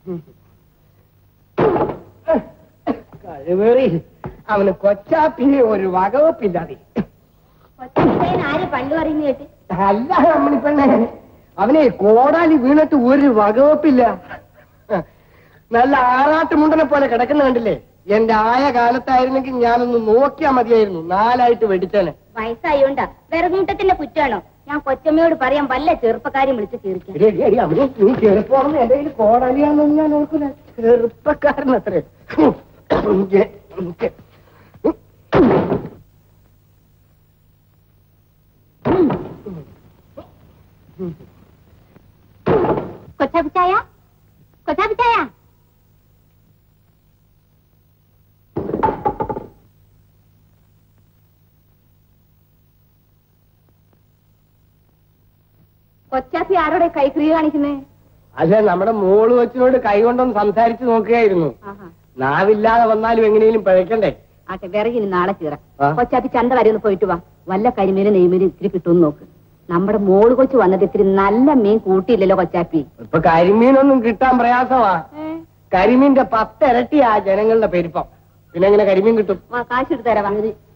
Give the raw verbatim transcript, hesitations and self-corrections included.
കഴിവേറി അവന് കൊച്ചാപ്പിയെ ഒരു വകവപ്പില്ലാതെ. ആര് പള്ളു പറയുന്ന കേട്ട്? അല്ല അമ്മണിപ്പെണ്ണെ, അവനെ കോടാലി വീണിട്ട് ഒരു വകവപ്പില്ല. നല്ല ആറാട്ടുമുണ്ടനെ പോലെ കിടക്കുന്ന കണ്ടില്ലേ? എന്റെ ആയ കാലത്തായിരുന്നെങ്കിൽ ഞാനൊന്ന് നോക്കിയാ മതിയായിരുന്നു, നാലായിട്ട് വെടിച്ചേനെ. വയസ്സായോണ്ടാ വെറുകൂട്ടത്തിന്റെ കുറ്റാണോ? ഞാൻ കൊച്ചമ്മയോട് പറയാൻ വല്ല ചെറുപ്പക്കാരും വിളിച്ച് തീർക്കാം. നീ ചെറുപ്പമാണെന്ന് എന്റെ കയ്യിൽ കോടാലിയാണെന്ന് ഞാൻ ഓർക്കില്ല. ചെറുപ്പക്കാരൻ അത്രേ. കൊച്ചാപ്പിച്ചായ, കൊച്ചാപ്പിച്ചായ, കൊച്ചാപ്പി ആരോടെ കൈക്രിയ കാണിക്കുന്നേ? അതെ, നമ്മുടെ മോള് കൊച്ചിനോട് കൈ കൊണ്ടൊന്ന് സംസാരിച്ചു നോക്കുകയായിരുന്നു. നാവില്ലാതെ വന്നാലും എങ്ങനെയും പഴക്കണ്ടേ? ആട്ടെ, വിറകിന് നാളെ കീറാം. കൊച്ചാപ്പി ചന്ത വരെ ഒന്ന് പോയിട്ട് വാ. വല്ല കരിമീനും നെയ്മീനും ഇത്തിരി കിട്ടുമെന്ന് നോക്ക്. നമ്മുടെ മോള് കൊച്ചു വന്നിട്ട് ഇത്തിരി നല്ല മീൻ കൂട്ടിയില്ലല്ലോ കൊച്ചാപ്പി. ഇപ്പൊ കരിമീനൊന്നും കിട്ടാൻ പ്രയാസമാ. കരിമീന്റെ പത്തിരട്ടിയാ ജനങ്ങളുടെ പെരുപ്പം. പിന്നെ എങ്ങനെ കരിമീൻ കിട്ടും? കാശ് എടുത്ത് തരാം.